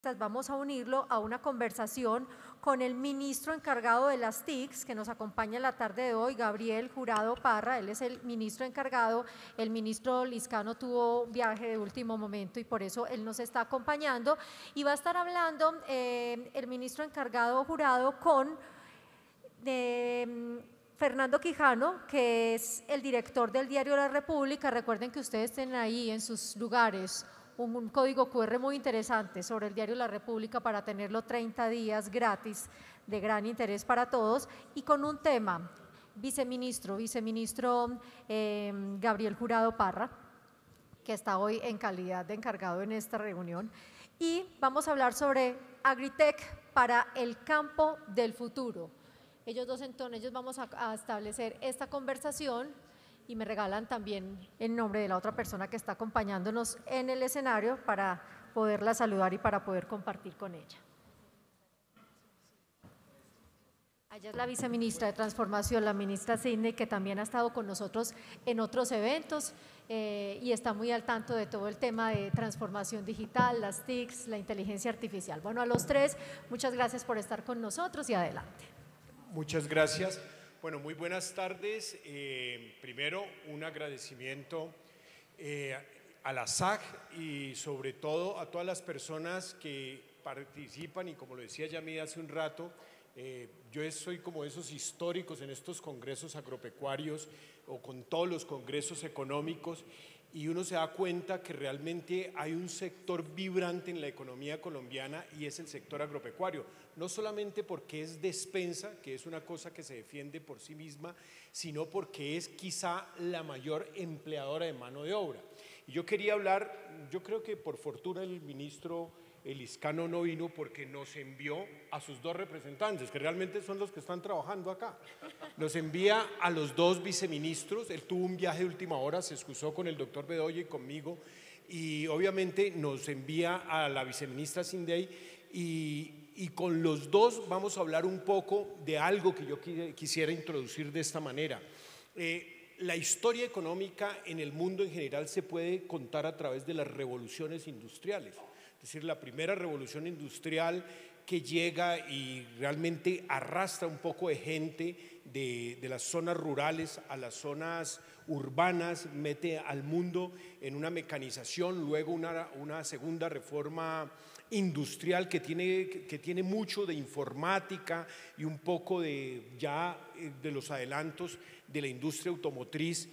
Vamos a unirlo a una conversación con el ministro encargado de las TICs, que nos acompaña en la tarde de hoy, Gabriel Jurado Parra. Él es el ministro encargado. El ministro Liscano tuvo un viaje de último momento y por eso él nos está acompañando. Y va a estar hablando el ministro encargado Jurado con Fernando Quijano, que es el director del diario La República. Recuerden que ustedes tienen ahí en sus lugares un código QR muy interesante sobre el diario La República para tenerlo 30 días gratis, de gran interés para todos, y con un tema, viceministro Gabriel Jurado Parra, que está hoy en calidad de encargado en esta reunión, y vamos a hablar sobre Agritech para el campo del futuro. Ellos vamos a establecer esta conversación y me regalan también el nombre de la otra persona que está acompañándonos en el escenario para poderla saludar y para poder compartir con ella. Ella es la viceministra de Transformación, la ministra Sidney, que también ha estado con nosotros en otros eventos y está muy al tanto de todo el tema de transformación digital, las TICs, la inteligencia artificial. Bueno, a los tres, muchas gracias por estar con nosotros y adelante. Muchas gracias. Bueno, muy buenas tardes. Primero, un agradecimiento a la SAG y sobre todo a todas las personas que participan y como lo decía Yamid hace un rato, yo soy como esos históricos en estos congresos agropecuarios o con todos los congresos económicos y uno se da cuenta que realmente hay un sector vibrante en la economía colombiana y es el sector agropecuario, no solamente porque es despensa, que es una cosa que se defiende por sí misma, sino porque es quizá la mayor empleadora de mano de obra. Y yo quería hablar, yo creo que por fortuna el ministro Liscano no vino porque nos envió a sus dos representantes, que realmente son los que están trabajando acá. Nos envía a los dos viceministros. Él tuvo un viaje de última hora, se excusó con el doctor Bedoya y conmigo, y obviamente nos envía a la viceministra Sidney y con los dos vamos a hablar un poco de algo que yo quisiera introducir de esta manera. La historia económica en el mundo en general se puede contar a través de las revoluciones industriales. Es decir, la primera revolución industrial que llega y realmente arrastra un poco de gente de las zonas rurales a las zonas urbanas, mete al mundo en una mecanización, luego una segunda reforma industrial que tiene mucho de informática y un poco de los adelantos de la industria automotriz.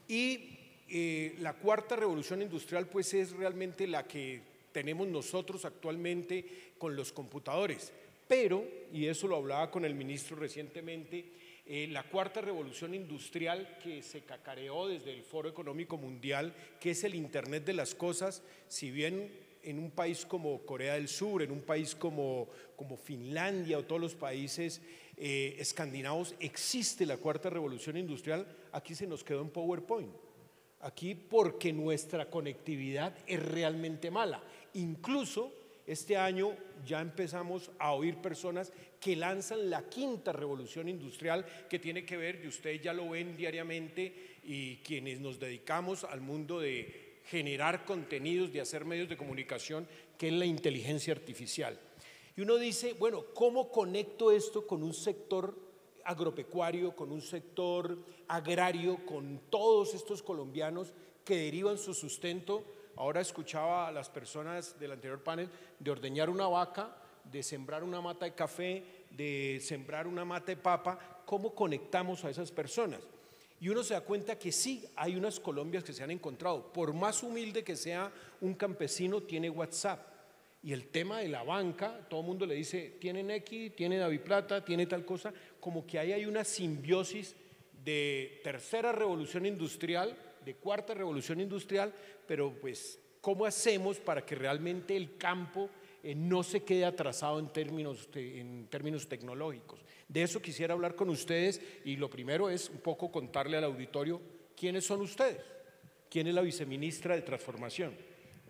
Y la cuarta revolución industrial pues es realmente la que tenemos nosotros actualmente con los computadores, pero, y eso lo hablaba con el ministro recientemente, la cuarta revolución industrial que se cacareó desde el Foro Económico Mundial, que es el Internet de las Cosas, si bien en un país como Corea del Sur, en un país como Finlandia o todos los países escandinavos existe la cuarta revolución industrial, aquí se nos quedó en PowerPoint. Aquí porque nuestra conectividad es realmente mala. Incluso este año ya empezamos a oír personas que lanzan la quinta revolución industrial que tiene que ver, y ustedes ya lo ven diariamente, y quienes nos dedicamos al mundo de generar contenidos, de hacer medios de comunicación, que es la inteligencia artificial. Y uno dice, bueno, ¿cómo conecto esto con un sector agropecuario, con un sector agrario, con todos estos colombianos que derivan su sustento? Ahora escuchaba a las personas del anterior panel de ordeñar una vaca, de sembrar una mata de café, de sembrar una mata de papa. ¿Cómo conectamos a esas personas? Y uno se da cuenta que sí, hay unas Colombias que se han encontrado. Por más humilde que sea un campesino, tiene WhatsApp. Y el tema de la banca, todo el mundo le dice, tiene Nequi, tiene Daviplata, tiene tal cosa, como que ahí hay una simbiosis de tercera revolución industrial, de cuarta revolución industrial, pero pues, ¿cómo hacemos para que realmente el campo no se quede atrasado en términos tecnológicos? De eso quisiera hablar con ustedes y lo primero es un poco contarle al auditorio quiénes son ustedes, quién es la viceministra de Transformación.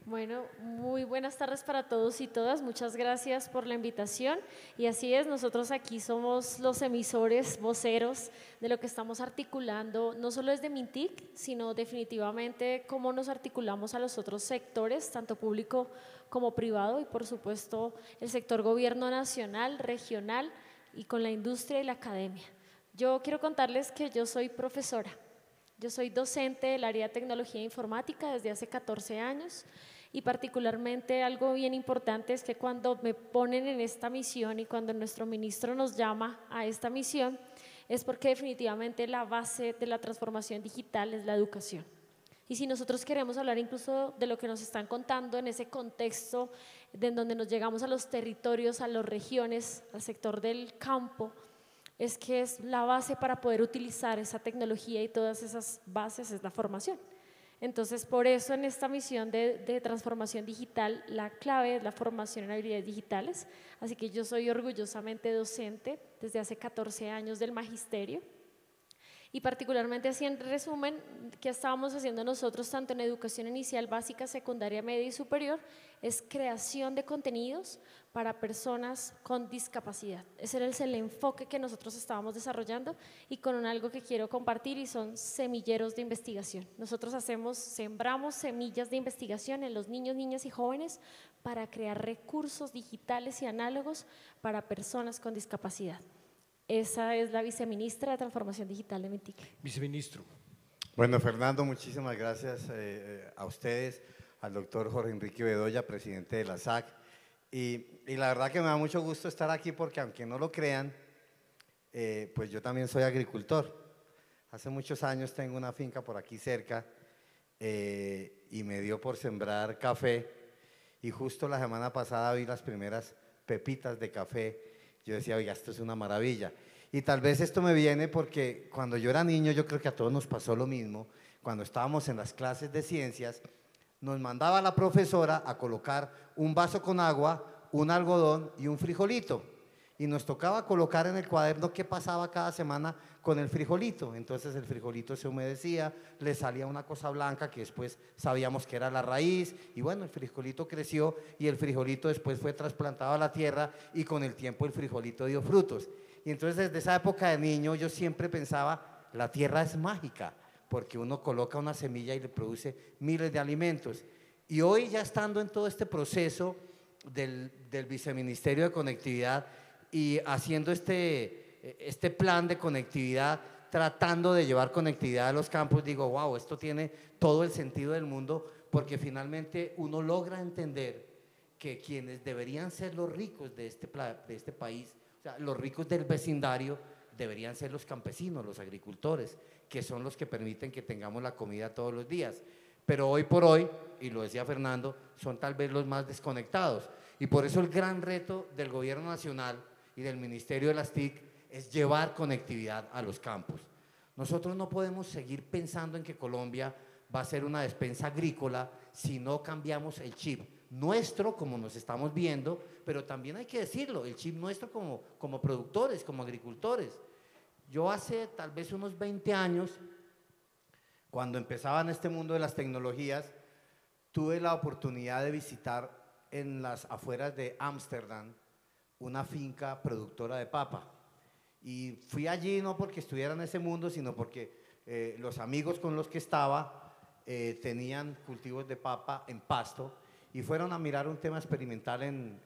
Bueno, muy buenas tardes para todos y todas. Muchas gracias por la invitación. Y así es, nosotros aquí somos los emisores, voceros de lo que estamos articulando, no solo desde Mintic, sino definitivamente cómo nos articulamos a los otros sectores, tanto público como privado, y por supuesto el sector gobierno nacional, regional y con la industria y la academia. Yo quiero contarles que yo soy profesora. Yo soy docente del área de tecnología e informática desde hace 14 años y particularmente algo bien importante es que cuando me ponen en esta misión y cuando nuestro ministro nos llama a esta misión es porque definitivamente la base de la transformación digital es la educación. Y si nosotros queremos hablar incluso de lo que nos están contando en ese contexto de en donde nos llegamos a los territorios, a las regiones, al sector del campo, es que es la base para poder utilizar esa tecnología y todas esas bases es la formación. Entonces, por eso en esta misión de transformación digital, la clave es la formación en habilidades digitales. Así que yo soy orgullosamente docente desde hace 14 años del magisterio. Y particularmente así en resumen, ¿qué estábamos haciendo nosotros tanto en educación inicial, básica, secundaria, media y superior? Es creación de contenidos para personas con discapacidad. Ese es el enfoque que nosotros estábamos desarrollando y con algo que quiero compartir y son semilleros de investigación. Nosotros sembramos semillas de investigación en los niños, niñas y jóvenes para crear recursos digitales y análogos para personas con discapacidad. Esa es la viceministra de Transformación Digital de Mintic. Viceministro. Bueno, Fernando, muchísimas gracias a ustedes, al doctor Jorge Enrique Bedoya, presidente de la SAC. Y la verdad que me da mucho gusto estar aquí porque aunque no lo crean, pues yo también soy agricultor. Hace muchos años tengo una finca por aquí cerca y me dio por sembrar café y justo la semana pasada vi las primeras pepitas de café. Yo decía, oiga, esto es una maravilla. Y tal vez esto me viene porque cuando yo era niño, yo creo que a todos nos pasó lo mismo. Cuando estábamos en las clases de ciencias, nos mandaba la profesora a colocar un vaso con agua, un algodón y un frijolito. Y nos tocaba colocar en el cuaderno qué pasaba cada semana con el frijolito. Entonces el frijolito se humedecía, le salía una cosa blanca que después sabíamos que era la raíz. Y bueno, el frijolito creció y el frijolito después fue trasplantado a la tierra y con el tiempo el frijolito dio frutos. Y entonces desde esa época de niño yo siempre pensaba, la tierra es mágica, porque uno coloca una semilla y le produce miles de alimentos. Y hoy ya estando en todo este proceso del Viceministerio de Conectividad, y haciendo este plan de conectividad, tratando de llevar conectividad a los campos, digo, wow, esto tiene todo el sentido del mundo, porque finalmente uno logra entender que quienes deberían ser los ricos de este país, o sea, los ricos del vecindario, deberían ser los campesinos, los agricultores, que son los que permiten que tengamos la comida todos los días. Pero hoy por hoy, y lo decía Fernando, son tal vez los más desconectados. Y por eso el gran reto del gobierno nacional y del Ministerio de las TIC es llevar conectividad a los campos. Nosotros no podemos seguir pensando en que Colombia va a ser una despensa agrícola si no cambiamos el chip nuestro, como nos estamos viendo, pero también hay que decirlo, el chip nuestro como productores, como agricultores. Yo hace tal vez unos 20 años, cuando empezaba en este mundo de las tecnologías, tuve la oportunidad de visitar en las afueras de Ámsterdam una finca productora de papa. Y fui allí no porque estuviera en ese mundo, sino porque los amigos con los que estaba tenían cultivos de papa en Pasto y fueron a mirar un tema experimental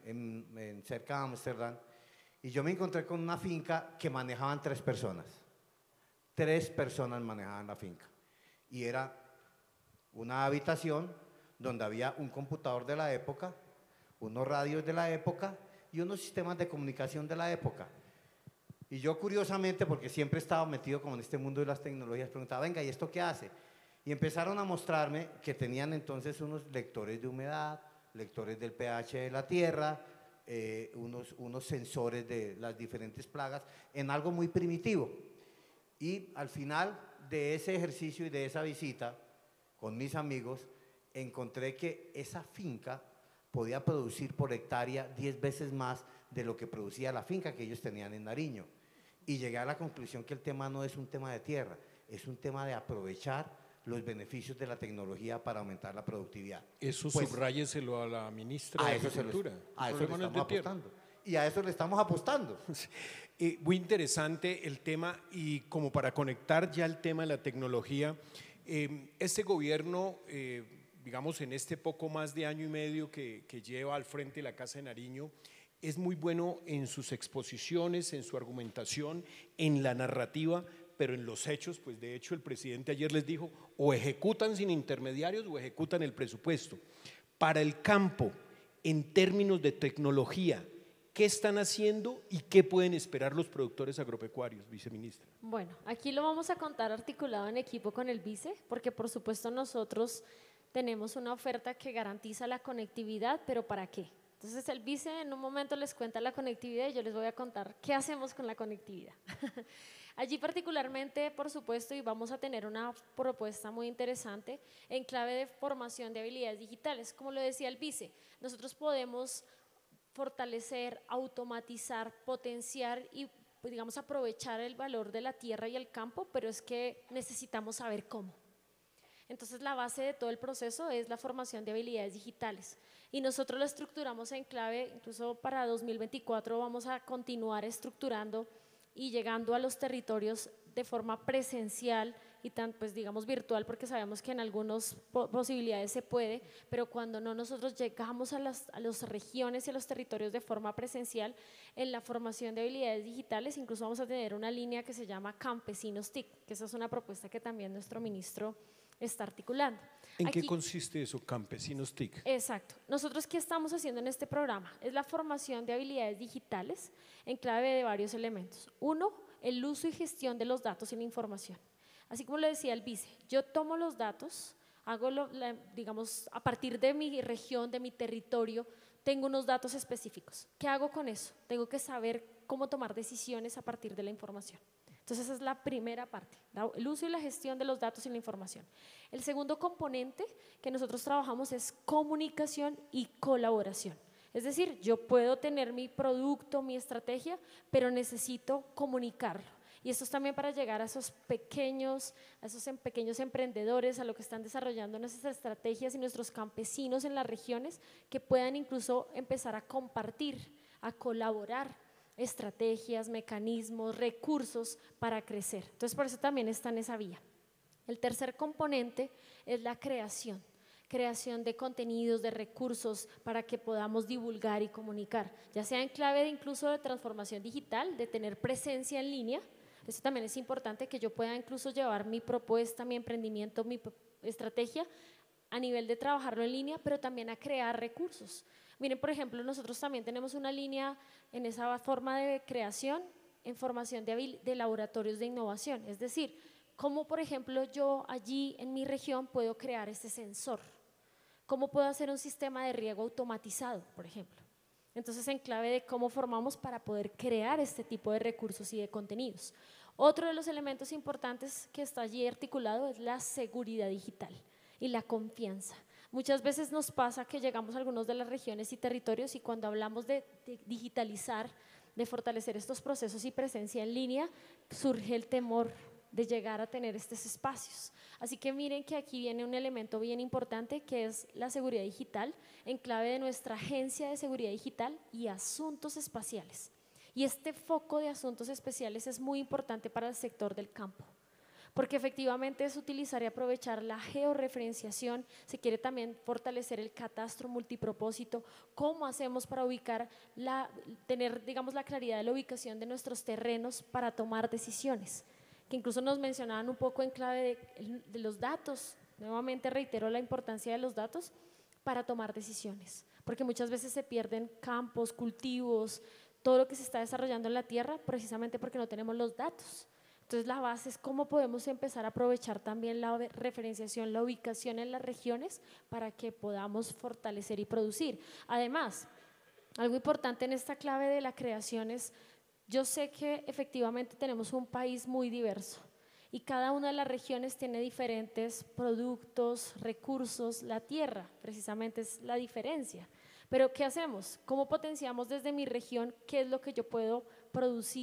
en cerca de Ámsterdam. Y yo me encontré con una finca que manejaban 3 personas. 3 personas manejaban la finca. Y era una habitación donde había un computador de la época, unos radios de la época y unos sistemas de comunicación de la época. Y yo curiosamente, porque siempre he estado metido como en este mundo de las tecnologías, preguntaba, venga, ¿y esto qué hace? Y empezaron a mostrarme que tenían entonces unos lectores de humedad, lectores del pH de la tierra, unos sensores de las diferentes plagas, en algo muy primitivo. Y al final de ese ejercicio y de esa visita con mis amigos, encontré que esa finca podía producir por hectárea 10 veces más de lo que producía la finca que ellos tenían en Nariño. Y llegué a la conclusión que el tema no es un tema de tierra, es un tema de aprovechar los beneficios de la tecnología para aumentar la productividad. Eso Pues, subráyeselo a la ministra de a eso Agricultura. a eso Fue le manos estamos de tierra. apostando. Y a eso le estamos apostando. Muy interesante el tema y como para conectar ya el tema de la tecnología, este gobierno, digamos en este poco más de año y medio que lleva al frente la Casa de Nariño, es muy bueno en sus exposiciones, en su argumentación, en la narrativa, pero en los hechos, pues de hecho el presidente ayer les dijo, o ejecutan sin intermediarios o ejecutan el presupuesto. Para el campo, en términos de tecnología, ¿qué están haciendo y qué pueden esperar los productores agropecuarios, viceministra? Bueno, aquí lo vamos a contar articulado en equipo con el vice, porque por supuesto nosotros tenemos una oferta que garantiza la conectividad, pero ¿para qué? Entonces el vice en un momento les cuenta la conectividad y yo les voy a contar qué hacemos con la conectividad. Allí particularmente, por supuesto, y vamos a tener una propuesta muy interesante en clave de formación de habilidades digitales. Como lo decía el vice, nosotros podemos fortalecer, automatizar, potenciar y, pues, digamos, aprovechar el valor de la tierra y el campo, pero es que necesitamos saber cómo. Entonces la base de todo el proceso es la formación de habilidades digitales y nosotros lo estructuramos en clave, incluso para 2024 vamos a continuar estructurando y llegando a los territorios de forma presencial y tan, pues digamos virtual, porque sabemos que en algunas posibilidades se puede, pero cuando no, nosotros llegamos a las regiones y a los territorios de forma presencial en la formación de habilidades digitales. Incluso vamos a tener una línea que se llama Campesinos TIC, que esa es una propuesta que también nuestro ministro está articulando. ¿En Aquí, qué consiste eso, Campesinos TIC? exacto. Nosotros, ¿qué estamos haciendo en este programa? Es la formación de habilidades digitales en clave de varios elementos. Uno, el uso y gestión de los datos y la información. Así como lo decía el vice, yo tomo los datos, hago, digamos, a partir de mi región, de mi territorio, tengo unos datos específicos. ¿Qué hago con eso? Tengo que saber cómo tomar decisiones a partir de la información. Entonces esa es la primera parte, el uso y la gestión de los datos y la información. El segundo componente que nosotros trabajamos es comunicación y colaboración. Es decir, yo puedo tener mi producto, mi estrategia, pero necesito comunicarlo. Y esto es también para llegar a esos pequeños emprendedores, a lo que están desarrollando nuestras estrategias y nuestros campesinos en las regiones, que puedan incluso empezar a compartir, a colaborar estrategias, mecanismos, recursos para crecer. Entonces, por eso también está en esa vía. El tercer componente es la creación de contenidos, de recursos para que podamos divulgar y comunicar, ya sea en clave de incluso de transformación digital, de tener presencia en línea. Eso también es importante, que yo pueda incluso llevar mi propuesta, mi emprendimiento, mi estrategia a nivel de trabajarlo en línea, pero también a crear recursos. Miren, por ejemplo, nosotros también tenemos una línea en esa forma de creación en formación de laboratorios de innovación, es decir, cómo, por ejemplo, yo allí en mi región puedo crear este sensor, cómo puedo hacer un sistema de riego automatizado, por ejemplo. Entonces, en clave de cómo formamos para poder crear este tipo de recursos y de contenidos. Otro de los elementos importantes que está allí articulado es la seguridad digital y la confianza. Muchas veces nos pasa que llegamos a algunos de las regiones y territorios y cuando hablamos de digitalizar, de fortalecer estos procesos y presencia en línea, surge el temor de llegar a tener estos espacios. Así que miren que aquí viene un elemento bien importante, que es la seguridad digital en clave de nuestra Agencia de Seguridad Digital y Asuntos Espaciales. Y este foco de asuntos especiales es muy importante para el sector del campo, porque efectivamente es utilizar y aprovechar la georreferenciación. Se quiere también fortalecer el catastro multipropósito. ¿Cómo hacemos para ubicar, tener, digamos, la claridad de la ubicación de nuestros terrenos para tomar decisiones? Que incluso nos mencionaban un poco en clave de los datos. Nuevamente reitero la importancia de los datos para tomar decisiones, porque muchas veces se pierden campos, cultivos, todo lo que se está desarrollando en la tierra precisamente porque no tenemos los datos. Entonces la base es cómo podemos empezar a aprovechar también la referenciación, la ubicación en las regiones para que podamos fortalecer y producir. Además, algo importante en esta clave de la creación es, yo sé que efectivamente tenemos un país muy diverso y cada una de las regiones tiene diferentes productos, recursos, la tierra precisamente es la diferencia. Pero ¿qué hacemos? ¿Cómo potenciamos desde mi región qué es lo que yo puedo producir,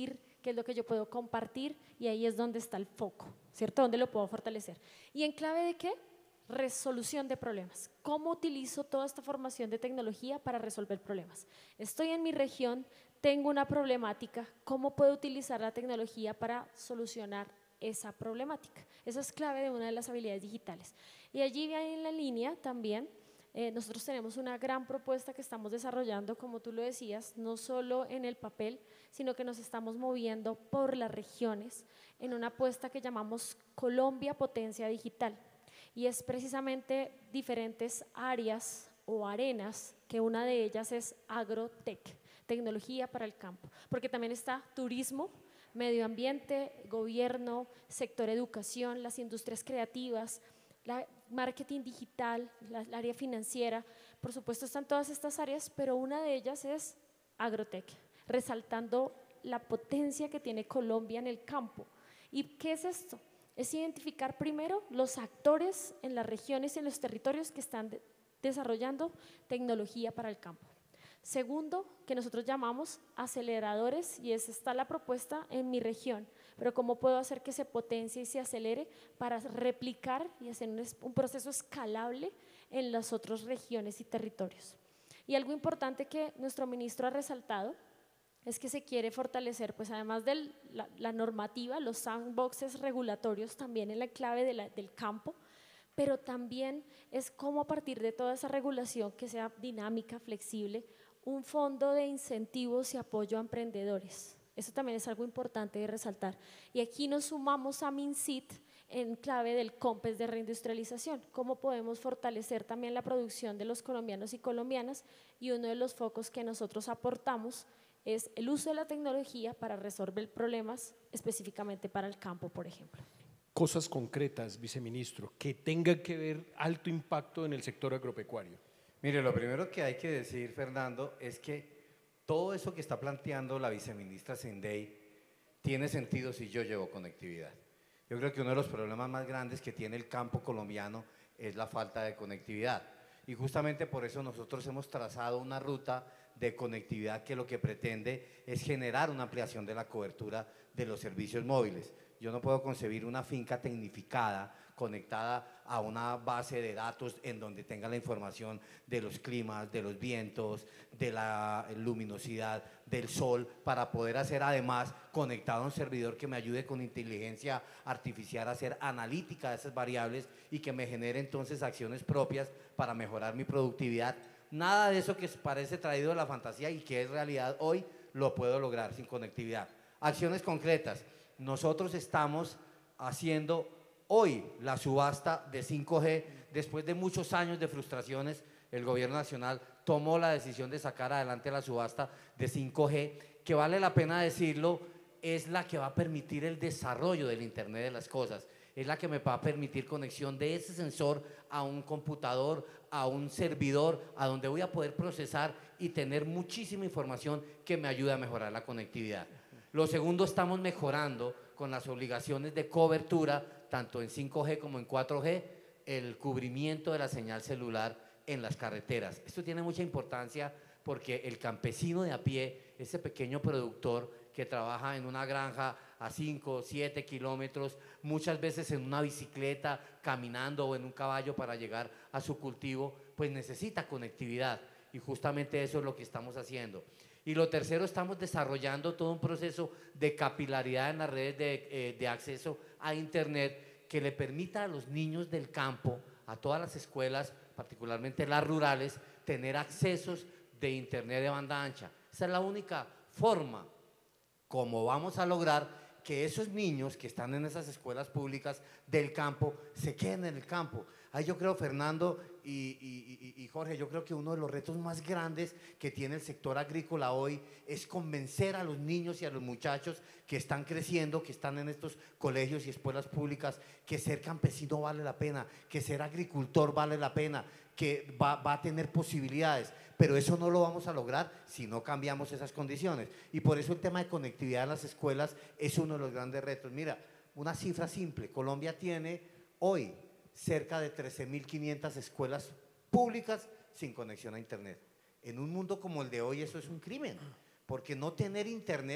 qué es lo que yo puedo compartir, y ahí es donde está el foco, ¿cierto? ¿Dónde lo puedo fortalecer? ¿Y en clave de qué? Resolución de problemas. ¿Cómo utilizo toda esta formación de tecnología para resolver problemas? Estoy en mi región, tengo una problemática, ¿cómo puedo utilizar la tecnología para solucionar esa problemática? Esa es clave de una de las habilidades digitales. Y allí en la línea también, nosotros tenemos una gran propuesta que estamos desarrollando, como tú lo decías, no solo en el papel, sino que nos estamos moviendo por las regiones en una apuesta que llamamos Colombia Potencia Digital. Y es precisamente diferentes áreas o arenas, que una de ellas es agrotech, tecnología para el campo, porque también está turismo, medio ambiente, gobierno, sector educación, las industrias creativas, marketing digital, la área financiera. Por supuesto están todas estas áreas, pero una de ellas es agrotech, resaltando la potencia que tiene Colombia en el campo. ¿Y qué es esto? Es identificar primero los actores en las regiones y en los territorios que están desarrollando tecnología para el campo. Segundo, que nosotros llamamos aceleradores, y esa está la propuesta en mi región, pero cómo puedo hacer que se potencie y se acelere para replicar y hacer un proceso escalable en las otras regiones y territorios. Y algo importante que nuestro ministro ha resaltado es que se quiere fortalecer, pues además de la normativa, los sandboxes regulatorios también en la clave del campo, pero también es cómo a partir de toda esa regulación que sea dinámica, flexible, un fondo de incentivos y apoyo a emprendedores. Eso también es algo importante de resaltar. Y aquí nos sumamos a MinSIT en clave del COMPES de reindustrialización. Cómo podemos fortalecer también la producción de los colombianos y colombianas, y uno de los focos que nosotros aportamos es el uso de la tecnología para resolver problemas específicamente para el campo, por ejemplo. Cosas concretas, viceministro, que tengan que ver alto impacto en el sector agropecuario. Mire, lo primero que hay que decir, Fernando, es que todo eso que está planteando la viceministra Sendey tiene sentido si yo llevo conectividad. Yo creo que uno de los problemas más grandes que tiene el campo colombiano es la falta de conectividad. Y justamente por eso nosotros hemos trazado una ruta de conectividad que lo que pretende es generar una ampliación de la cobertura de los servicios móviles. Yo no puedo concebir una finca tecnificada conectada a una base de datos en donde tenga la información de los climas, de los vientos, de la luminosidad, del sol, para poder hacer además conectado a un servidor que me ayude con inteligencia artificial a hacer analítica de esas variables y que me genere entonces acciones propias para mejorar mi productividad. Nada de eso que parece traído de la fantasía y que es realidad hoy lo puedo lograr sin conectividad. Acciones concretas. Nosotros estamos haciendo hoy la subasta de 5G. Después de muchos años de frustraciones, el gobierno nacional tomó la decisión de sacar adelante la subasta de 5G, que vale la pena decirlo, es la que va a permitir el desarrollo del Internet de las cosas. Es la que me va a permitir conexión de ese sensor a un computador, a un servidor, a donde voy a poder procesar y tener muchísima información que me ayude a mejorar la conectividad. Lo segundo, estamos mejorando con las obligaciones de cobertura, tanto en 5G como en 4G, el cubrimiento de la señal celular en las carreteras. Esto tiene mucha importancia porque el campesino de a pie, ese pequeño productor que trabaja en una granja a 5, 7 kilómetros, muchas veces en una bicicleta, caminando o en un caballo para llegar a su cultivo, pues necesita conectividad, y justamente eso es lo que estamos haciendo. Y lo tercero, estamos desarrollando todo un proceso de capilaridad en las redes de acceso a Internet que le permita a los niños del campo, a todas las escuelas, particularmente las rurales, tener accesos de Internet de banda ancha. Esa es la única forma como vamos a lograr que esos niños que están en esas escuelas públicas del campo se queden en el campo. Ahí yo creo, Fernando y Jorge, yo creo que uno de los retos más grandes que tiene el sector agrícola hoy es convencer a los niños y a los muchachos que están creciendo, que están en estos colegios y escuelas públicas, que ser campesino vale la pena, que ser agricultor vale la pena, que va a tener posibilidades, pero eso no lo vamos a lograr si no cambiamos esas condiciones. Y por eso el tema de conectividad en las escuelas es uno de los grandes retos. Mira, una cifra simple: Colombia tiene hoy cerca de 13.500 escuelas públicas sin conexión a Internet. En un mundo como el de hoy eso es un crimen, porque no tener Internet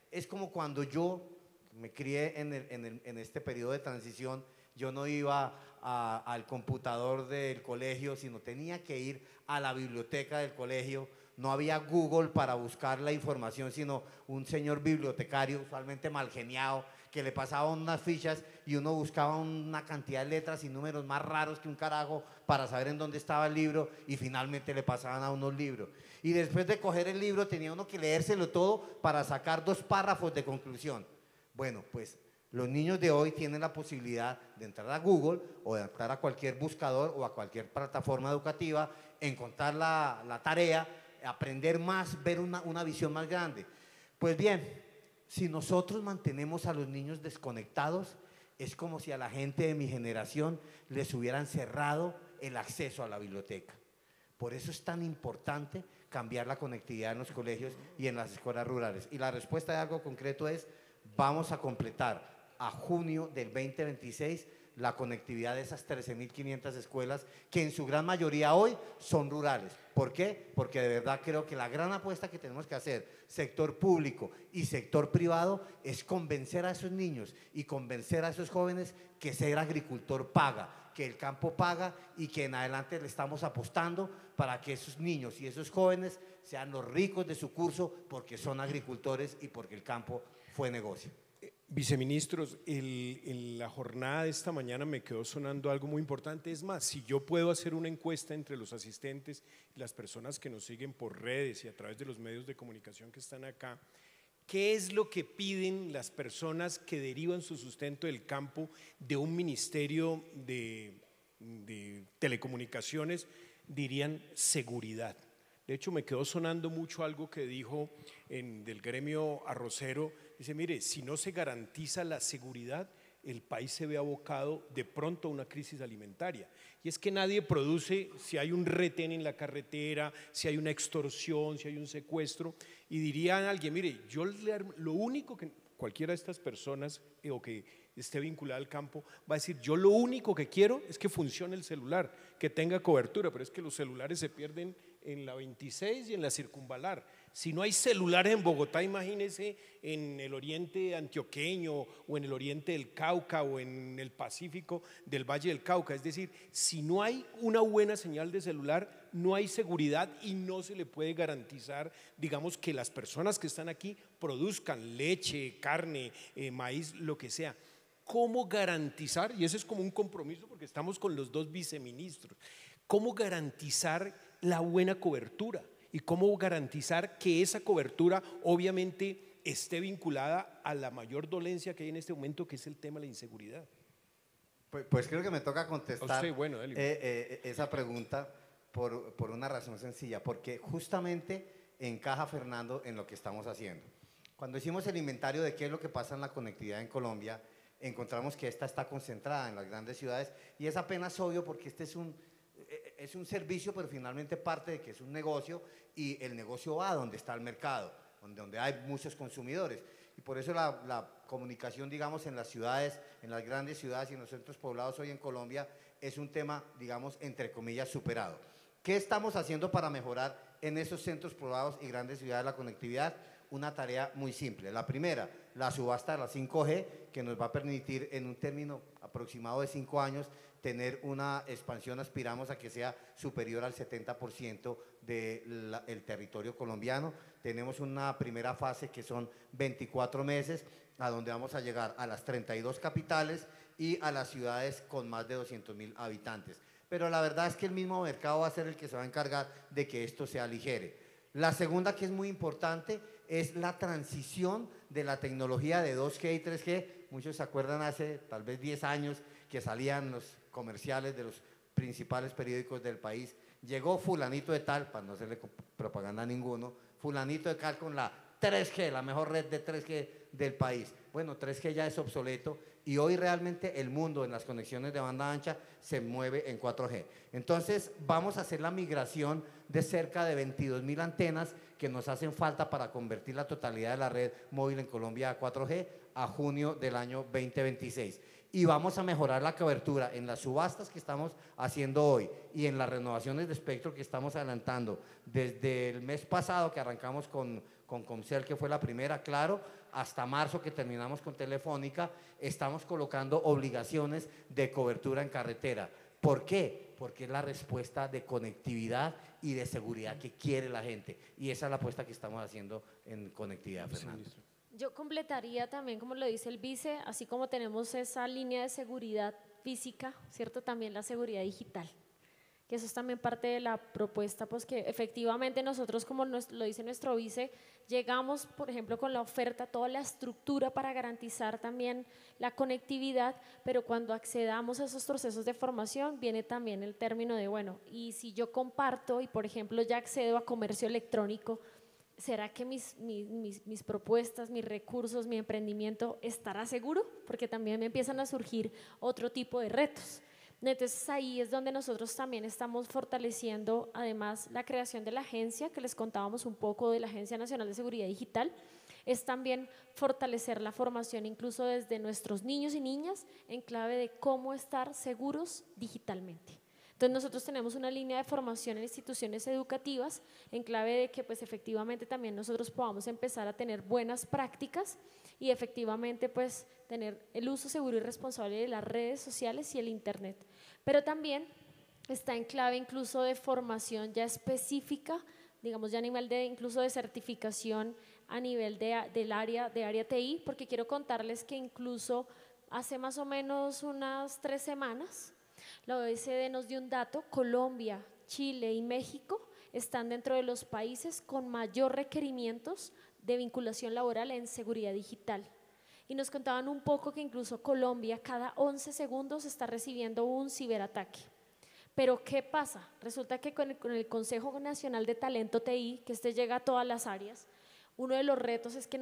es como cuando yo me crié en este periodo de transición. Yo no iba al computador del colegio, sino tenía que ir a la biblioteca del colegio. No había Google para buscar la información, sino un señor bibliotecario, usualmente mal geniado, que le pasaban unas fichas y uno buscaba una cantidad de letras y números más raros que un carajo para saber en dónde estaba el libro, y finalmente le pasaban a uno el libro. Y después de coger el libro tenía uno que leérselo todo para sacar 2 párrafos de conclusión. Bueno, pues los niños de hoy tienen la posibilidad de entrar a Google o de entrar a cualquier buscador o a cualquier plataforma educativa, encontrar la tarea, aprender más, ver una visión más grande. Pues bien, si nosotros mantenemos a los niños desconectados, es como si a la gente de mi generación les hubieran cerrado el acceso a la biblioteca. Por eso es tan importante cambiar la conectividad en los colegios y en las escuelas rurales. Y la respuesta de algo concreto es: vamos a completar a junio del 2026 la conectividad de esas 13.500 escuelas, que en su gran mayoría hoy son rurales. ¿Por qué? Porque de verdad creo que la gran apuesta que tenemos que hacer, sector público y sector privado, es convencer a esos niños y convencer a esos jóvenes que ser agricultor paga, que el campo paga, y que en adelante le estamos apostando para que esos niños y esos jóvenes sean los ricos de su curso, porque son agricultores y porque el campo fue negocio. Viceministros, en la jornada de esta mañana me quedó sonando algo muy importante. Es más, si yo puedo hacer una encuesta entre los asistentes y las personas que nos siguen por redes y a través de los medios de comunicación que están acá, ¿qué es lo que piden las personas que derivan su sustento del campo de un ministerio de telecomunicaciones? Dirían seguridad. De hecho, me quedó sonando mucho algo que dijo del gremio arrocero. Dice, mire, si no se garantiza la seguridad, el país se ve abocado de pronto a una crisis alimentaria. Y es que nadie produce si hay un retén en la carretera, si hay una extorsión, si hay un secuestro. Y diría a alguien, mire, yo lo único que cualquiera de estas personas o que esté vinculada al campo va a decir, yo lo único que quiero es que funcione el celular, que tenga cobertura, pero es que los celulares se pierden en la 26 y en la circunvalar. Si no hay celulares en Bogotá, imagínese en el oriente antioqueño o en el oriente del Cauca o en el Pacífico del Valle del Cauca. Es decir, si no hay una buena señal de celular, no hay seguridad y no se le puede garantizar, digamos, que las personas que están aquí produzcan leche, carne, maíz, lo que sea. ¿Cómo garantizar? Y ese es como un compromiso porque estamos con los 2 viceministros. ¿Cómo garantizar la buena cobertura? Y cómo garantizar que esa cobertura obviamente esté vinculada a la mayor dolencia que hay en este momento, que es el tema de la inseguridad. Pues creo que me toca contestar bueno, esa pregunta por una razón sencilla, porque justamente encaja, Fernando, en lo que estamos haciendo. Cuando hicimos el inventario de qué es lo que pasa en la conectividad en Colombia, encontramos que esta está concentrada en las grandes ciudades, y es apenas obvio porque este es un servicio, pero finalmente parte de que es un negocio, y el negocio va donde está el mercado, donde hay muchos consumidores. Y por eso la comunicación, digamos, en las ciudades, en las grandes ciudades y en los centros poblados hoy en Colombia es un tema, digamos, entre comillas, superado. ¿Qué estamos haciendo para mejorar en esos centros poblados y grandes ciudades la conectividad? Una tarea muy simple. La primera, la subasta de la 5G, que nos va a permitir en un término aproximado de 5 años tener una expansión, aspiramos a que sea superior al 70% del territorio colombiano. Tenemos una primera fase que son 24 meses, a donde vamos a llegar a las 32 capitales y a las ciudades con más de 200.000 habitantes. Pero la verdad es que el mismo mercado va a ser el que se va a encargar de que esto se aligere. La segunda, que es muy importante, es la transición de la tecnología de 2G y 3G. Muchos se acuerdan hace tal vez 10 años que salían los comerciales de los principales periódicos del país. Llegó fulanito de tal, para no hacerle propaganda a ninguno, fulanito de tal con la 3G, la mejor red de 3G del país. Bueno, 3G ya es obsoleto y hoy realmente el mundo en las conexiones de banda ancha se mueve en 4G. Entonces vamos a hacer la migración de cerca de 22.000 antenas que nos hacen falta para convertir la totalidad de la red móvil en Colombia a 4G a junio del año 2026. Y vamos a mejorar la cobertura en las subastas que estamos haciendo hoy y en las renovaciones de espectro que estamos adelantando desde el mes pasado que arrancamos con Comcel, que fue la primera, Claro, hasta marzo que terminamos con Telefónica. Estamos colocando obligaciones de cobertura en carretera. ¿Por qué? Porque es la respuesta de conectividad y de seguridad que quiere la gente. Y esa es la apuesta que estamos haciendo en conectividad, Fernando. Yo completaría también, como lo dice el vice, así como tenemos esa línea de seguridad física, ¿cierto? También la seguridad digital, que eso es también parte de la propuesta, pues que efectivamente nosotros, como lo dice nuestro vice, llegamos, por ejemplo, con la oferta, toda la estructura para garantizar también la conectividad, pero cuando accedamos a esos procesos de formación, viene también el término de, bueno, y si yo comparto y, por ejemplo, ya accedo a comercio electrónico, ¿será que mis propuestas, mis recursos, mi emprendimiento estará seguro? Porque también me empiezan a surgir otro tipo de retos. Entonces ahí es donde nosotros también estamos fortaleciendo además la creación de la agencia, que les contábamos un poco de la Agencia Nacional de Seguridad Digital, es también fortalecer la formación incluso desde nuestros niños y niñas en clave de cómo estar seguros digitalmente. Entonces nosotros tenemos una línea de formación en instituciones educativas en clave de que pues efectivamente también nosotros podamos empezar a tener buenas prácticas y efectivamente pues tener el uso seguro y responsable de las redes sociales y el internet. Pero también está en clave incluso de formación ya específica, digamos ya a nivel de incluso de certificación a nivel del área TI, porque quiero contarles que incluso hace más o menos unas 3 semanas la OECD nos dio un dato: Colombia, Chile y México están dentro de los países con mayor requerimientos de vinculación laboral en seguridad digital. Y nos contaban un poco que incluso Colombia cada 11 segundos está recibiendo un ciberataque. Pero ¿qué pasa? Resulta que con el Consejo Nacional de Talento TI, que llega a todas las áreas, uno de los retos es que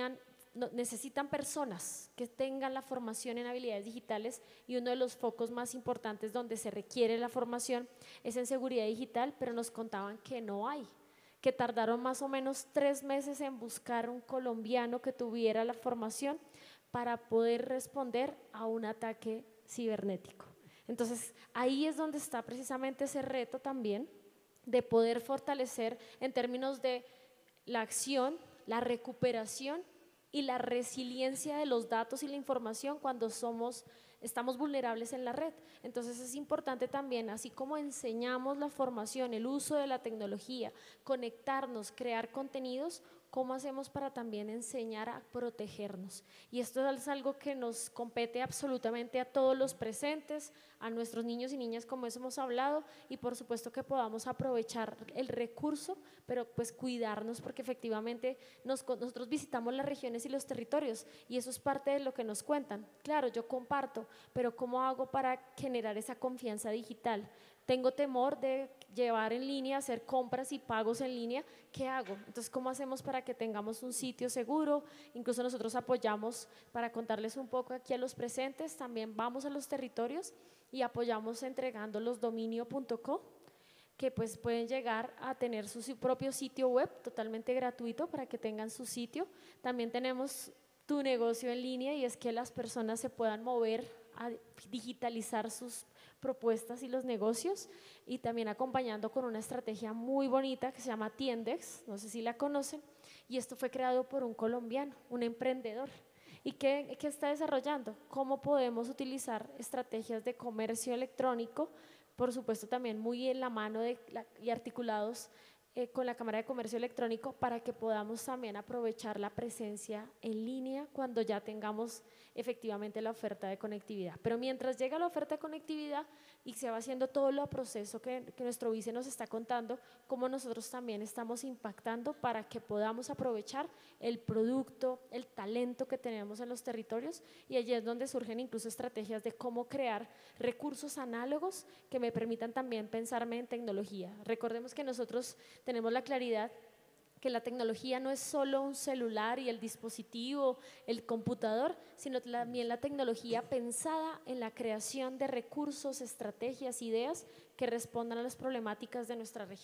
necesitan personas que tengan la formación en habilidades digitales, y uno de los focos más importantes donde se requiere la formación es en seguridad digital, pero nos contaban que no hay, que tardaron más o menos 3 meses en buscar un colombiano que tuviera la formación para poder responder a un ataque cibernético. Entonces ahí es donde está precisamente ese reto también de poder fortalecer en términos de la acción, la recuperación y la resiliencia de los datos y la información cuando estamos vulnerables en la red. Entonces es importante también, así como enseñamos la formación, el uso de la tecnología, conectarnos, crear contenidos, ¿cómo hacemos para también enseñar a protegernos? Y esto es algo que nos compete absolutamente a todos los presentes, a nuestros niños y niñas, como hemos hablado, y por supuesto que podamos aprovechar el recurso, pero pues cuidarnos, porque efectivamente nosotros visitamos las regiones y los territorios, y eso es parte de lo que nos cuentan. Claro, yo comparto, pero ¿cómo hago para generar esa confianza digital? Tengo temor de llevar en línea, hacer compras y pagos en línea, ¿qué hago? Entonces, ¿cómo hacemos para que tengamos un sitio seguro? Incluso nosotros apoyamos, para contarles un poco aquí a los presentes, también vamos a los territorios y apoyamos entregando los dominio.co, que pues pueden llegar a tener su propio sitio web totalmente gratuito para que tengan su sitio. También tenemos tu negocio en línea, y es que las personas se puedan mover a digitalizar sus propuestas y los negocios, y también acompañando con una estrategia muy bonita que se llama Tiendex, no sé si la conocen, y esto fue creado por un colombiano, un emprendedor. ¿Y qué está desarrollando? ¿Cómo podemos utilizar estrategias de comercio electrónico? Por supuesto también muy en la mano y articulados con la Cámara de Comercio Electrónico, para que podamos también aprovechar la presencia en línea cuando ya tengamos efectivamente la oferta de conectividad. Pero mientras llega la oferta de conectividad y se va haciendo todo el proceso que nuestro vice nos está contando, cómo nosotros también estamos impactando para que podamos aprovechar el producto, el talento que tenemos en los territorios, y allí es donde surgen incluso estrategias de cómo crear recursos análogos que me permitan también pensarme en tecnología. Recordemos que nosotros tenemos la claridad que la tecnología no es solo un celular y el dispositivo, el computador, sino también la tecnología pensada en la creación de recursos, estrategias, ideas que respondan a las problemáticas de nuestra región.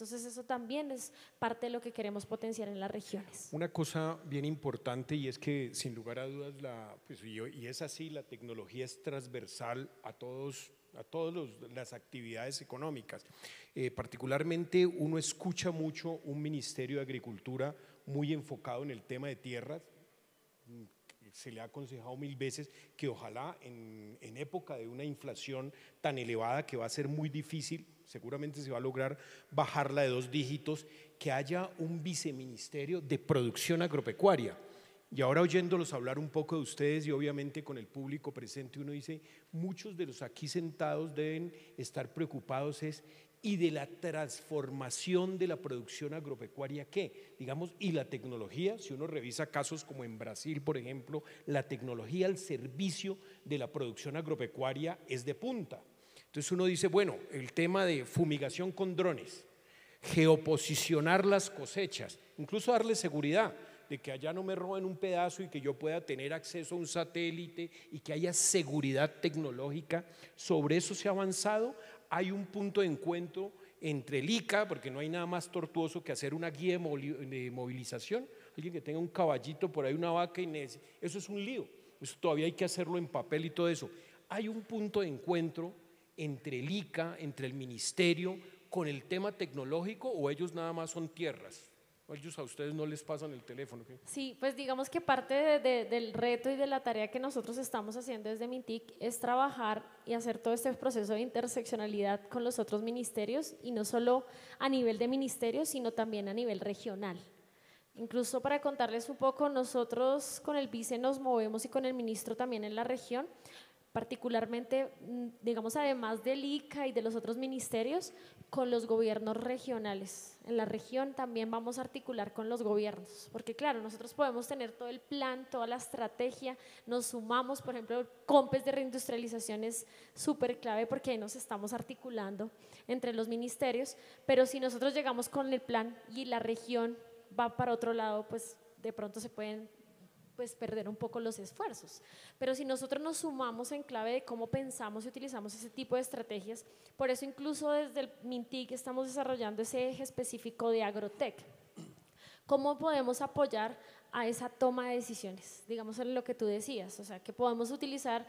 Entonces eso también es parte de lo que queremos potenciar en las regiones. Una cosa bien importante y es que sin lugar a dudas, y es así, la tecnología es transversal a todas las actividades económicas. Particularmente uno escucha mucho un Ministerio de Agricultura muy enfocado en el tema de tierras. Se le ha aconsejado 1000 veces que ojalá en época de una inflación tan elevada que va a ser muy difícil, seguramente se va a lograr bajarla de 2 dígitos, que haya un viceministerio de producción agropecuaria. Y ahora oyéndolos hablar un poco de ustedes y obviamente con el público presente, uno dice, muchos de los aquí sentados deben estar preocupados y de la transformación de la producción agropecuaria, ¿qué? Digamos, y la tecnología, si uno revisa casos como en Brasil, por ejemplo, la tecnología al servicio de la producción agropecuaria es de punta. Entonces uno dice, bueno, el tema de fumigación con drones, geoposicionar las cosechas, incluso darle seguridad, de que allá no me roben un pedazo y que yo pueda tener acceso a un satélite y que haya seguridad tecnológica, sobre eso se ha avanzado. Hay un punto de encuentro entre el ICA, porque no hay nada más tortuoso que hacer una guía de movilización, alguien que tenga un caballito por ahí, una vaca, eso es un lío, eso todavía hay que hacerlo en papel y todo eso. Hay un punto de encuentro entre el ICA, entre el ministerio, con el tema tecnológico, o ellos nada más son tierras. Ellos a ustedes no les pasan el teléfono, ¿qué? Sí, pues digamos que parte del reto y de la tarea que nosotros estamos haciendo desde Mintic es trabajar y hacer todo este proceso de interseccionalidad con los otros ministerios, y no solo a nivel de ministerios, sino también a nivel regional. Incluso para contarles un poco, nosotros con el vice nos movemos y con el ministro también en la región, particularmente, digamos, además del ICA y de los otros ministerios, con los gobiernos regionales. En la región también vamos a articular con los gobiernos, porque claro, nosotros podemos tener todo el plan, toda la estrategia, nos sumamos, por ejemplo, el COMPES de reindustrialización es súper clave porque ahí nos estamos articulando entre los ministerios, pero si nosotros llegamos con el plan y la región va para otro lado, pues de pronto se pueden perder un poco los esfuerzos. Pero si nosotros nos sumamos en clave de cómo pensamos y utilizamos ese tipo de estrategias, por eso incluso desde el Mintic estamos desarrollando ese eje específico de Agrotech. ¿Cómo podemos apoyar a esa toma de decisiones? Digamos en lo que tú decías, o sea, que podemos utilizar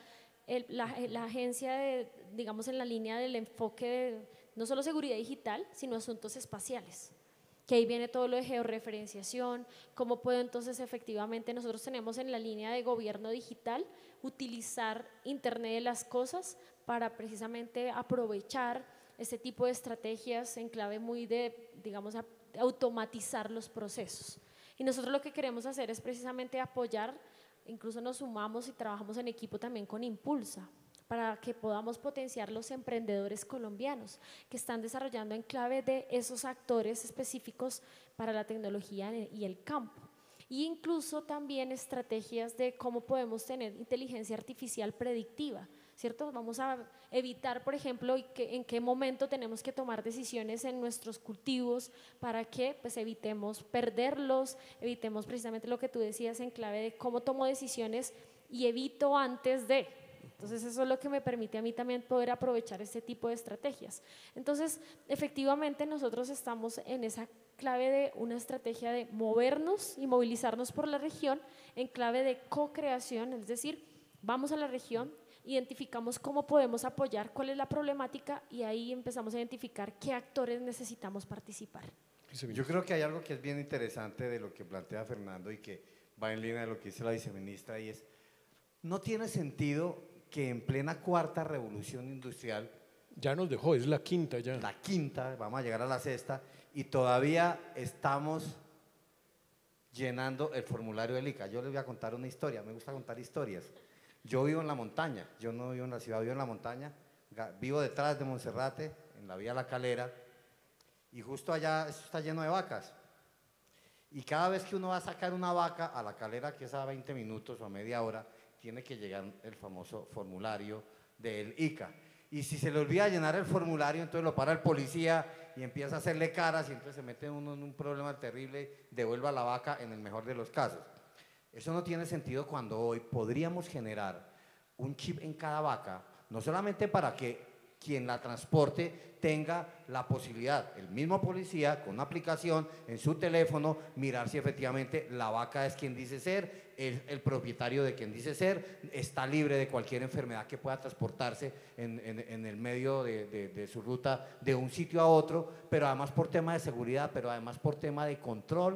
la agencia, digamos en la línea del enfoque de no solo seguridad digital, sino asuntos espaciales. Que ahí viene todo lo de georreferenciación, cómo puedo entonces efectivamente, nosotros tenemos en la línea de gobierno digital, utilizar Internet de las cosas para precisamente aprovechar este tipo de estrategias en clave muy de, digamos, automatizar los procesos. Y nosotros lo que queremos hacer es precisamente apoyar, incluso nos sumamos y trabajamos en equipo también con Impulsa, para que podamos potenciar los emprendedores colombianos que están desarrollando en clave de esos actores específicos para la tecnología y el campo. Y incluso también estrategias de cómo podemos tener inteligencia artificial predictiva, ¿cierto? Vamos a evitar, por ejemplo, en qué momento tenemos que tomar decisiones en nuestros cultivos para que pues, evitemos perderlos, evitemos precisamente lo que tú decías en clave de cómo tomo decisiones y evito antes de. Entonces eso es lo que me permite a mí también poder aprovechar este tipo de estrategias. Entonces efectivamente nosotros estamos en esa clave de una estrategia de movernos y movilizarnos por la región en clave de co-creación, es decir, vamos a la región, identificamos cómo podemos apoyar, cuál es la problemática y ahí empezamos a identificar qué actores necesitamos participar. Yo creo que hay algo que es bien interesante de lo que plantea Fernando y que va en línea de lo que dice la viceministra, y es, no tiene sentido que en plena cuarta revolución industrial, ya nos dejó, es la quinta ya. La quinta, vamos a llegar a la sexta, y todavía estamos llenando el formulario del ICA. Yo les voy a contar una historia, me gusta contar historias. Yo vivo en la montaña, yo no vivo en la ciudad, vivo en la montaña, vivo detrás de Monserrate, en la vía La Calera, y justo allá esto está lleno de vacas. Y cada vez que uno va a sacar una vaca a La Calera, que es a 20 minutos o a media hora, tiene que llegar el famoso formulario del ICA. Y si se le olvida llenar el formulario, entonces lo para el policía y empieza a hacerle caras y entonces se mete uno en un problema terrible, devuelva la vaca en el mejor de los casos. Eso no tiene sentido cuando hoy podríamos generar un chip en cada vaca, no solamente para que quien la transporte tenga la posibilidad, el mismo policía con una aplicación en su teléfono, mirar si efectivamente la vaca es quien dice ser, el propietario de quien dice ser, está libre de cualquier enfermedad que pueda transportarse en el medio de su ruta de un sitio a otro, pero además por tema de seguridad, pero además por tema de control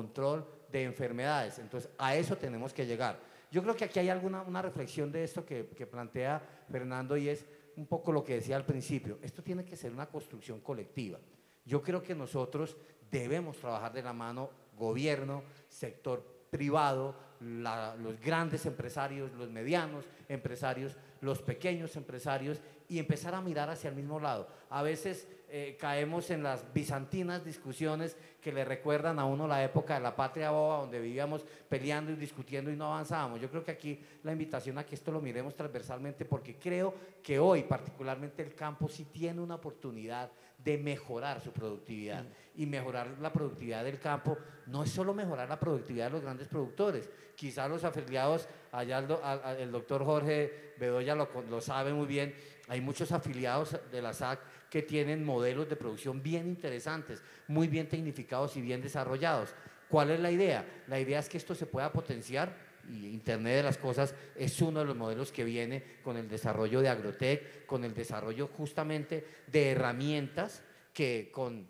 de enfermedades. Entonces, a eso tenemos que llegar. Yo creo que aquí hay una reflexión de esto que plantea Fernando, y es un poco lo que decía al principio. Esto tiene que ser una construcción colectiva. Yo creo que nosotros debemos trabajar de la mano, gobierno, sector privado, los grandes empresarios, los medianos empresarios, los pequeños empresarios, y empezar a mirar hacia el mismo lado. A veces caemos en las bizantinas discusiones que le recuerdan a uno la época de la patria boba, donde vivíamos peleando y discutiendo y no avanzábamos. Yo creo que aquí la invitación a que esto lo miremos transversalmente, porque creo que hoy particularmente el campo sí tiene una oportunidad de mejorar su productividad. Y mejorar la productividad del campo no es solo mejorar la productividad de los grandes productores. Quizás los afiliados, allá el doctor Jorge Bedoya lo sabe muy bien, hay muchos afiliados de la SAC que tienen modelos de producción bien interesantes, muy bien tecnificados y bien desarrollados. ¿Cuál es la idea? La idea es que esto se pueda potenciar, y Internet de las Cosas es uno de los modelos que viene con el desarrollo de Agrotech, con el desarrollo justamente de herramientas que con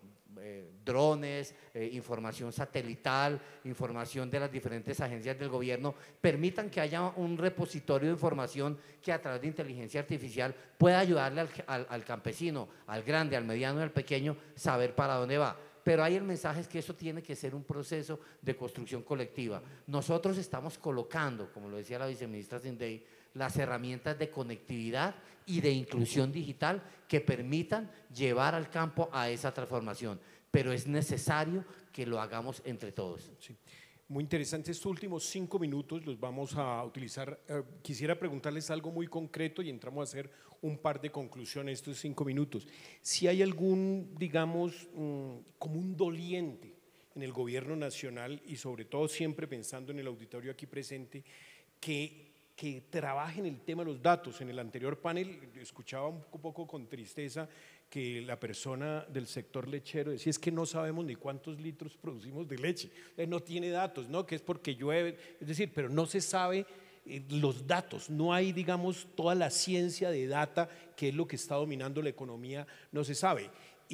drones, información satelital, información de las diferentes agencias del gobierno, permitan que haya un repositorio de información que a través de inteligencia artificial pueda ayudarle al campesino, al grande, al mediano y al pequeño, saber para dónde va. Pero ahí el mensaje es que eso tiene que ser un proceso de construcción colectiva. Nosotros estamos colocando, como lo decía la viceministra Sindey, las herramientas de conectividad y de inclusión digital que permitan llevar al campo a esa transformación, pero es necesario que lo hagamos entre todos. Sí. Muy interesante. Estos últimos 5 minutos los vamos a utilizar. Quisiera preguntarles algo muy concreto y entramos a hacer un par de conclusiones estos 5 minutos. Si hay algún, digamos, como un doliente en el gobierno nacional, y sobre todo siempre pensando en el auditorio aquí presente, que trabaje en el tema de los datos. En el anterior panel escuchaba un poco con tristeza que la persona del sector lechero decía: es que no sabemos ni cuántos litros producimos de leche, no tiene datos, ¿no? Que es porque llueve, es decir, pero no se sabe los datos, no hay, digamos, toda la ciencia de data, que es lo que está dominando la economía, no se sabe.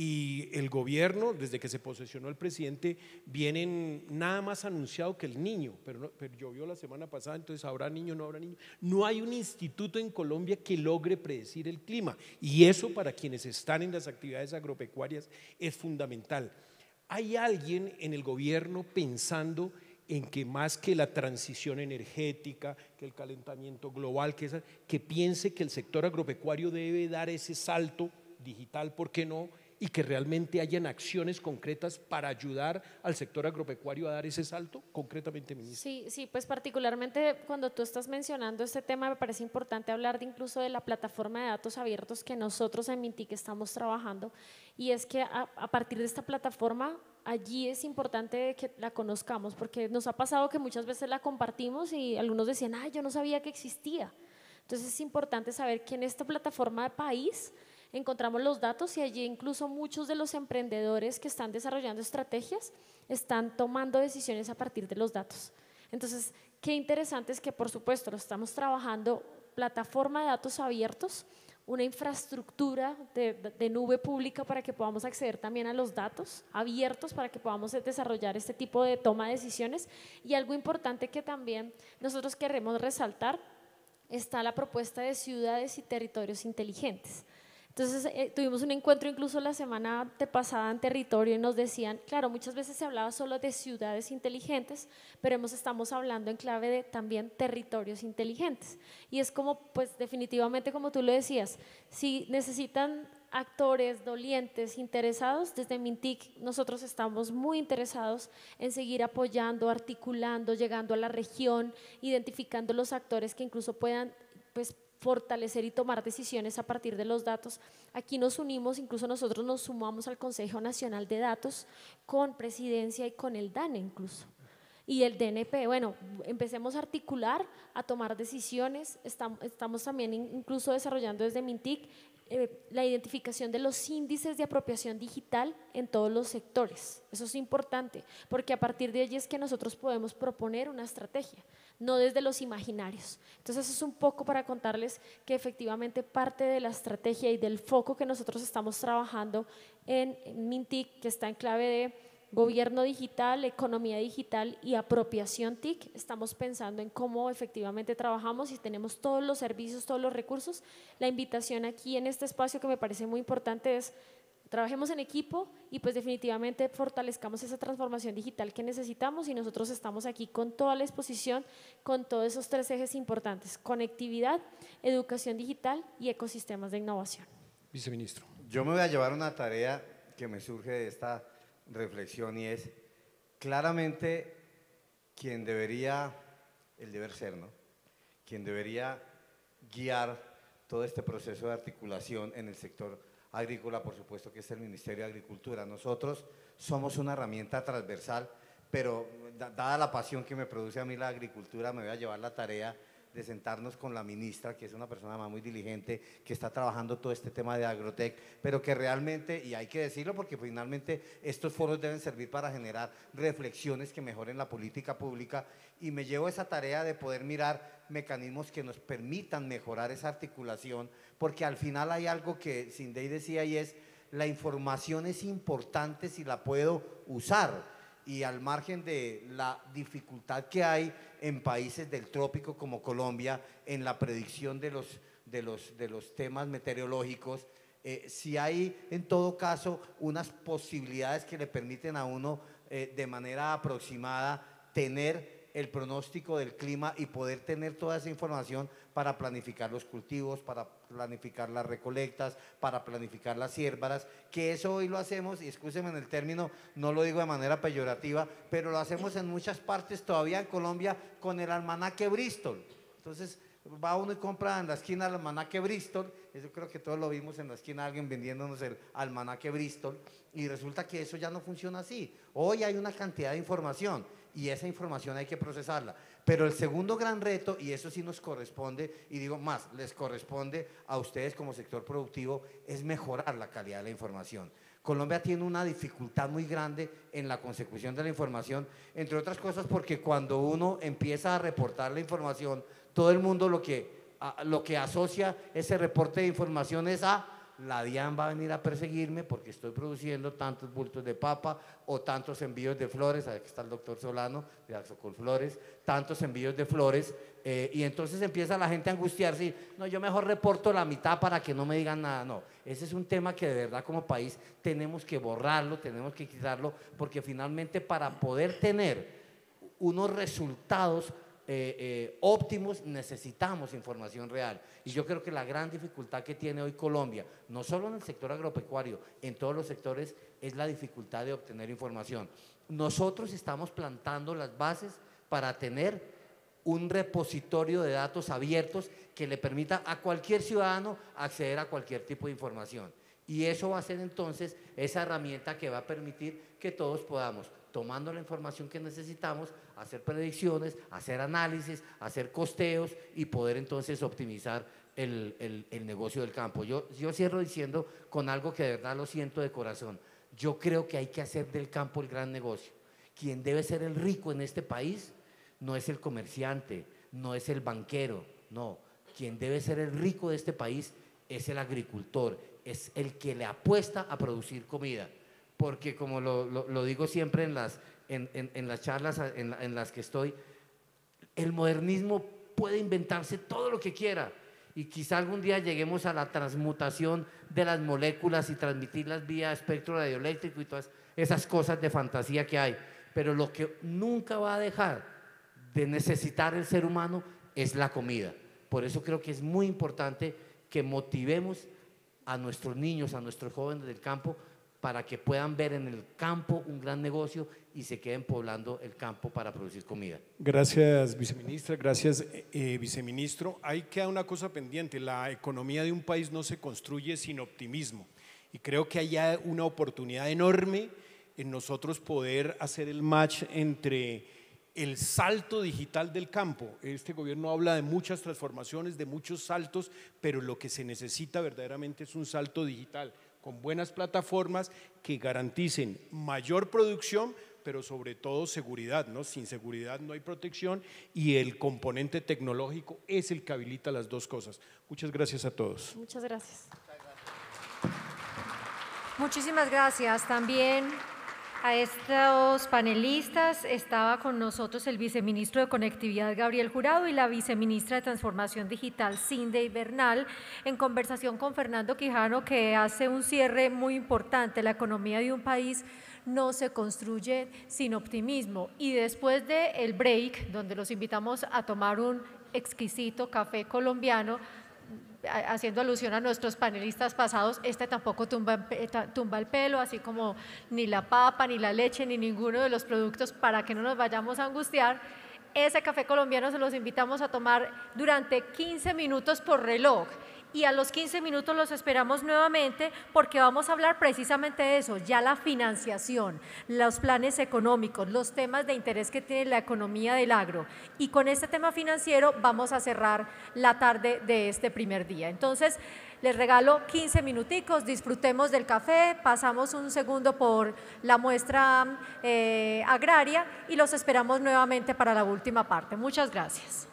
Y el gobierno, desde que se posesionó el presidente, vienen nada más anunciado que el niño, pero llovió la semana pasada, entonces habrá niño, no habrá niño. No hay un instituto en Colombia que logre predecir el clima, y eso para quienes están en las actividades agropecuarias es fundamental. ¿Hay alguien en el gobierno pensando en que más que la transición energética, que el calentamiento global, que piense que el sector agropecuario debe dar ese salto digital, ¿por qué no?, y que realmente hayan acciones concretas para ayudar al sector agropecuario a dar ese salto concretamente, ministra? Sí, pues particularmente cuando tú estás mencionando este tema, me parece importante hablar de incluso de la plataforma de datos abiertos que nosotros en Mintic estamos trabajando, y es que a partir de esta plataforma, allí es importante que la conozcamos, porque nos ha pasado que muchas veces la compartimos y algunos decían: ay, yo no sabía que existía. Entonces es importante saber que en esta plataforma de país encontramos los datos, y allí incluso muchos de los emprendedores que están desarrollando estrategias están tomando decisiones a partir de los datos. Entonces, qué interesante es que, por supuesto, lo estamos trabajando, plataforma de datos abiertos, una infraestructura de nube pública para que podamos acceder también a los datos abiertos, para que podamos desarrollar este tipo de toma de decisiones. Y algo importante que también nosotros queremos resaltar, está la propuesta de ciudades y territorios inteligentes. Entonces tuvimos un encuentro incluso la semana pasada en territorio, y nos decían, claro, muchas veces se hablaba solo de ciudades inteligentes, pero estamos hablando en clave de también territorios inteligentes. Y es como, pues definitivamente, como tú lo decías, si necesitan actores, dolientes, interesados, desde Mintic nosotros estamos muy interesados en seguir apoyando, articulando, llegando a la región, identificando los actores que incluso puedan, pues, fortalecer y tomar decisiones a partir de los datos. Aquí nos unimos, incluso nosotros nos sumamos al Consejo Nacional de Datos con Presidencia y con el DANE incluso. y el DNP. Bueno, empecemos a articular, a tomar decisiones. Estamos también incluso desarrollando desde Mintic la identificación de los índices de apropiación digital en todos los sectores. Eso es importante, porque a partir de allí es que nosotros podemos proponer una estrategia, no desde los imaginarios. Entonces eso es un poco para contarles que efectivamente parte de la estrategia y del foco que nosotros estamos trabajando en Mintic, que está en clave de gobierno digital, economía digital y apropiación TIC. Estamos pensando en cómo efectivamente trabajamos y tenemos todos los servicios, todos los recursos. La invitación aquí en este espacio que me parece muy importante es trabajemos en equipo y pues definitivamente fortalezcamos esa transformación digital que necesitamos, y nosotros estamos aquí con toda la exposición, con todos esos 3 ejes importantes: conectividad, educación digital y ecosistemas de innovación. Viceministro. Yo me voy a llevar una tarea que me surge de esta reflexión, y es claramente quien debería, el deber ser, ¿no? Quien debería guiar todo este proceso de articulación en el sector agrícola, por supuesto que es el Ministerio de Agricultura. Nosotros somos una herramienta transversal, pero dada la pasión que me produce a mí la agricultura, me voy a llevar la tarea de sentarnos con la ministra, que es una persona más muy diligente, que está trabajando todo este tema de Agrotec, pero que realmente, y hay que decirlo porque finalmente estos foros deben servir para generar reflexiones que mejoren la política pública, y me llevo esa tarea de poder mirar mecanismos que nos permitan mejorar esa articulación, porque al final hay algo que Sindey decía, y es: la información es importante si la puedo usar. Y al margen de la dificultad que hay en países del trópico como Colombia en la predicción de los temas meteorológicos, si hay en todo caso unas posibilidades que le permiten a uno de manera aproximada tener el pronóstico del clima y poder tener toda esa información para planificar los cultivos, para planificar las recolectas, para planificar las siembras, que eso hoy lo hacemos, y excúsenme en el término, no lo digo de manera peyorativa, pero lo hacemos en muchas partes todavía en Colombia con el almanaque Bristol. Entonces va uno y compra en la esquina el almanaque Bristol, eso creo que todos lo vimos en la esquina, alguien vendiéndonos el almanaque Bristol, y resulta que eso ya no funciona así. Hoy hay una cantidad de información, y esa información hay que procesarla. Pero el segundo gran reto, y eso sí nos corresponde, y digo más, les corresponde a ustedes como sector productivo, es mejorar la calidad de la información. Colombia tiene una dificultad muy grande en la consecución de la información, entre otras cosas porque cuando uno empieza a reportar la información, todo el mundo lo que asocia ese reporte de información es a: la DIAN va a venir a perseguirme porque estoy produciendo tantos bultos de papa o tantos envíos de flores. Aquí está el doctor Solano de Axocolflores, tantos envíos de flores, y entonces empieza la gente a angustiarse y: no, yo mejor reporto la mitad para que no me digan nada. No, ese es un tema que de verdad como país tenemos que borrarlo, tenemos que quitarlo, porque finalmente para poder tener unos resultados óptimos necesitamos información real. Y yo creo que la gran dificultad que tiene hoy Colombia, no solo en el sector agropecuario, en todos los sectores, es la dificultad de obtener información. Nosotros estamos plantando las bases para tener un repositorio de datos abiertos que le permita a cualquier ciudadano acceder a cualquier tipo de información. Y eso va a ser entonces esa herramienta que va a permitir que todos podamos, tomando la información que necesitamos, hacer predicciones, hacer análisis, hacer costeos y poder entonces optimizar el negocio del campo. Yo cierro diciendo con algo que de verdad lo siento de corazón. Yo creo que hay que hacer del campo el gran negocio. Quien debe ser el rico en este país no es el comerciante, no es el banquero, no. Quien debe ser el rico de este país es el agricultor, es el que le apuesta a producir comida. Porque como lo digo siempre en las charlas en las que estoy, el modernismo puede inventarse todo lo que quiera, y quizá algún día lleguemos a la transmutación de las moléculas y transmitirlas vía espectro radioeléctrico y todas esas cosas de fantasía que hay, pero lo que nunca va a dejar de necesitar el ser humano es la comida. Por eso creo que es muy importante que motivemos a nuestros niños, a nuestros jóvenes del campo, para que puedan ver en el campo un gran negocio y se queden poblando el campo para producir comida. Gracias, viceministra, gracias, viceministro. Ahí queda una cosa pendiente: la economía de un país no se construye sin optimismo, y creo que hay una oportunidad enorme en nosotros poder hacer el match entre el salto digital del campo. Este gobierno habla de muchas transformaciones, de muchos saltos, pero lo que se necesita verdaderamente es un salto digital con buenas plataformas que garanticen mayor producción, pero sobre todo seguridad, ¿no? Sin seguridad no hay protección y el componente tecnológico es el que habilita las dos cosas. Muchas gracias a todos. Muchas gracias. Muchísimas gracias. También a estos panelistas estaba con nosotros el viceministro de Conectividad, Gabriel Jurado, y la viceministra de Transformación Digital, Cindy Bernal, en conversación con Fernando Quijano, que hace un cierre muy importante. La economía de un país no se construye sin optimismo. Y después del break, donde los invitamos a tomar un exquisito café colombiano, haciendo alusión a nuestros panelistas pasados, este tampoco tumba el pelo, así como ni la papa, ni la leche, ni ninguno de los productos, para que no nos vayamos a angustiar. Ese café colombiano se los invitamos a tomar durante 15 minutos por reloj. Y a los 15 minutos los esperamos nuevamente porque vamos a hablar precisamente de eso, ya la financiación, los planes económicos, los temas de interés que tiene la economía del agro. Y con este tema financiero vamos a cerrar la tarde de este primer día. Entonces, les regalo 15 minuticos, disfrutemos del café, pasamos un segundo por la muestra agraria y los esperamos nuevamente para la última parte. Muchas gracias.